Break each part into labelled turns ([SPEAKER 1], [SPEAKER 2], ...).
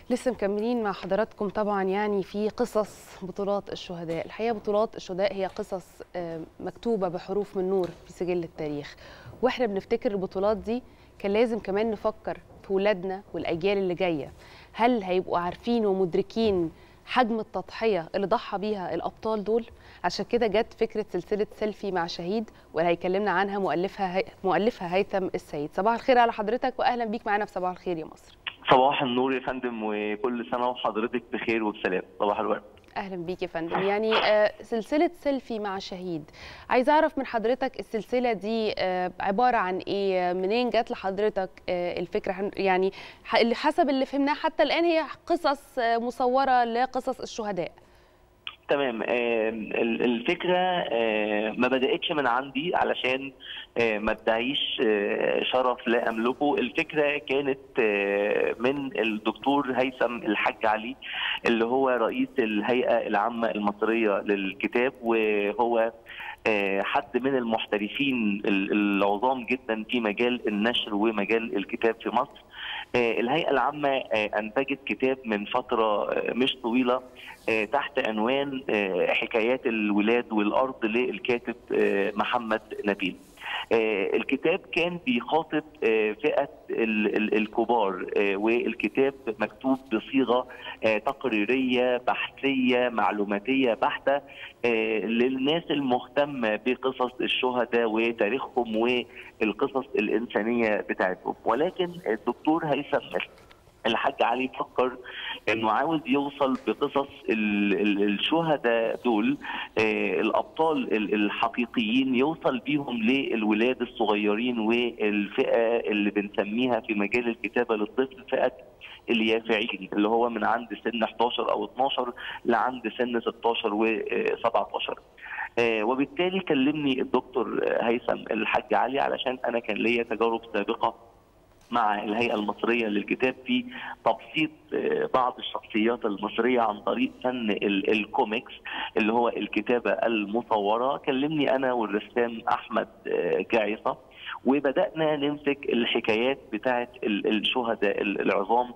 [SPEAKER 1] لسه مكملين مع حضراتكم طبعا يعني في قصص بطولات الشهداء. الحقيقة بطولات الشهداء هي قصص مكتوبة بحروف من نور في سجل التاريخ، واحنا بنفتكر البطولات دي كان لازم كمان نفكر في ولادنا والأجيال اللي جاية، هل هيبقوا عارفين ومدركين حجم التضحية اللي ضحى بيها الأبطال دول؟ عشان كده جت فكرة سلسلة سيلفي مع شهيد، واللي هيكلمنا عنها مؤلفها هيثم السيد. صباح الخير على حضرتك وأهلا بيك معنا في صباح الخير يا مصر.
[SPEAKER 2] صباح النور يا فندم، وكل سنة وحضرتك بخير وبسلام. صباح الورد.
[SPEAKER 1] اهلا بيك يا فندم. يعني سلسله سيلفي مع شهيد، عايزه اعرف من حضرتك السلسله دي عباره عن ايه؟ منين جت لحضرتك الفكره؟ يعني اللي حسب اللي فهمناه حتى الان هي قصص مصوره لقصص الشهداء.
[SPEAKER 2] تمام. الفكرة ما بدأتش من عندي علشان ما ادعيش شرف لا أملكه. الفكرة كانت من الدكتور هيثم الحاج علي، اللي هو رئيس الهيئة العامة المصرية للكتاب، وهو حد من المحترفين العظام جدا في مجال النشر ومجال الكتاب في مصر. الهيئة العامة أنتجت كتاب من فترة مش طويلة تحت عنوان حكايات الولاد والأرض للكاتب محمد نبيل. الكتاب كان بيخاطب فئة الكبار، والكتاب مكتوب بصيغة تقريرية بحثية معلوماتية بحتة للناس المهتمة بقصص الشهداء وتاريخهم والقصص الإنسانية بتاعتهم. ولكن الدكتور هيثم الحاج علي فكر انه عاوز يوصل بقصص الشهداء دول، الابطال الحقيقيين، يوصل بيهم للولاد الصغيرين والفئه اللي بنسميها في مجال الكتابه للطفل فئه اليافعين، اللي هو من عند سن 11 او 12 لعند سن 16 و17. وبالتالي كلمني الدكتور هيثم الحاج علي علشان انا كان ليا تجارب سابقه مع الهيئة المصرية للكتاب في تبسيط بعض الشخصيات المصرية عن طريق فن الكوميكس اللي هو الكتابة المصورة. كلمني أنا والرسام أحمد جعيصة، وبدأنا نمسك الحكايات بتاعت الشهداء العظام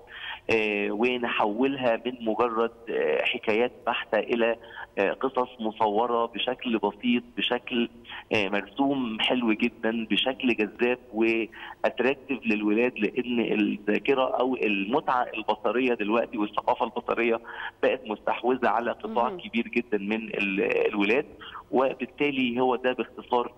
[SPEAKER 2] ونحولها من مجرد حكايات بحتة إلى قصص مصورة بشكل بسيط، بشكل مرسوم حلو جدا، بشكل جذاب واتراكتيف للولاد، لأن الذاكرة أو المتعة البصرية دلوقتي والثقافة البصرية بقت مستحوذة على قطاع كبير جدا من الولاد. وبالتالي هو ده باختصار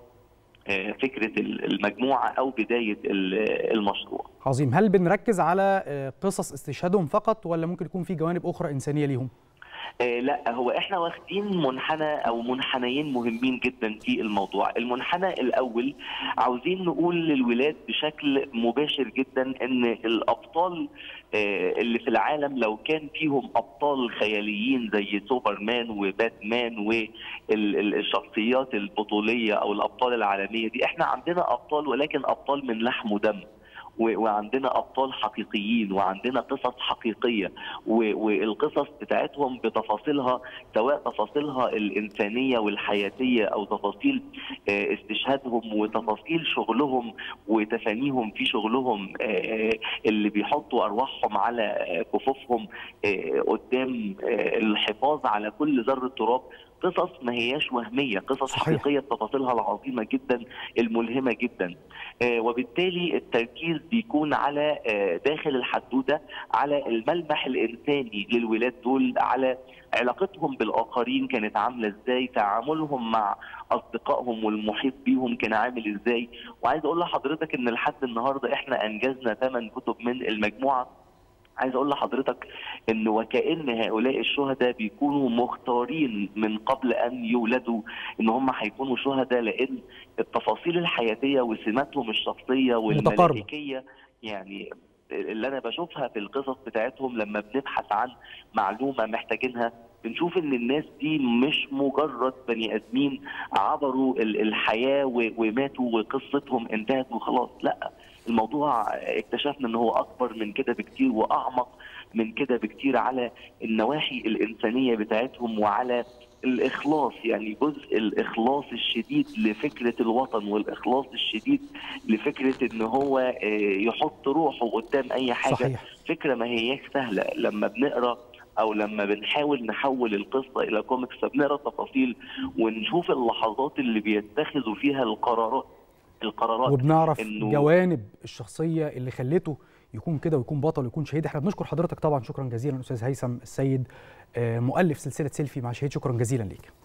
[SPEAKER 2] فكرة المجموعة أو بداية المشروع.
[SPEAKER 3] عظيم. هل بنركز على قصص استشهادهم فقط ولا ممكن يكون في جوانب أخرى إنسانية ليهم؟
[SPEAKER 2] لا، هو احنا واخدين منحنى او منحنيين مهمين جدا في الموضوع. المنحنى الاول عاوزين نقول للولاد بشكل مباشر جدا ان الابطال اللي في العالم لو كان فيهم ابطال خياليين زي سوبرمان وباتمان والشخصيات البطوليه او الابطال العالميه دي، احنا عندنا ابطال ولكن ابطال من لحم ودم، وعندنا ابطال حقيقيين وعندنا قصص حقيقيه، والقصص بتاعتهم بتفاصيلها، سواء تفاصيلها الانسانيه والحياتيه او تفاصيل استشهادهم وتفاصيل شغلهم وتفانيهم في شغلهم اللي بيحطوا ارواحهم على كفوفهم قدام الحفاظ على كل ذره تراب. قصص ما هياش وهميه، قصص صحيح. حقيقيه بتفاصيلها العظيمه جدا الملهمه جدا. وبالتالي التركيز بيكون على داخل الحدوته على الملمح الانساني للولاد دول، على علاقتهم بالاخرين كانت عامله ازاي، تعاملهم مع اصدقائهم والمحيط بيهم كان عامل ازاي. وعايز اقول لحضرتك ان لحد النهارده احنا انجزنا 8 كتب من المجموعه. عايز اقول لحضرتك ان وكأن هؤلاء الشهداء بيكونوا مختارين من قبل ان يولدوا ان هم هيكونوا شهداء، لان التفاصيل الحياتيه وسماتهم الشخصيه والملائكيه يعني اللي انا بشوفها في القصص بتاعتهم لما بنبحث عن معلومه محتاجينها، بنشوف ان الناس دي مش مجرد بني ادمين عبروا الحياه وماتوا وقصتهم انتهت وخلاص. لا، الموضوع اكتشفنا ان هو اكبر من كده بكتير واعمق من كده بكتير على النواحي الانسانيه بتاعتهم وعلى الاخلاص، يعني جزء الاخلاص الشديد لفكره الوطن والاخلاص الشديد لفكره ان هو يحط روحه قدام اي حاجه.
[SPEAKER 3] صحيح.
[SPEAKER 2] فكره ما هياش سهله لما بنقرا او لما بنحاول نحول القصه الى كوميكس، فبنقرا تفاصيل ونشوف اللحظات اللي بيتخذوا فيها القرارات
[SPEAKER 3] وبنعرف جوانب الشخصيه اللي خلته يكون كده ويكون بطل ويكون شهيد. احنا بنشكر حضرتك طبعا، شكرا جزيلا استاذ هيثم السيد، مؤلف سلسله سيلفي مع شهيد، شكرا جزيلا ليك.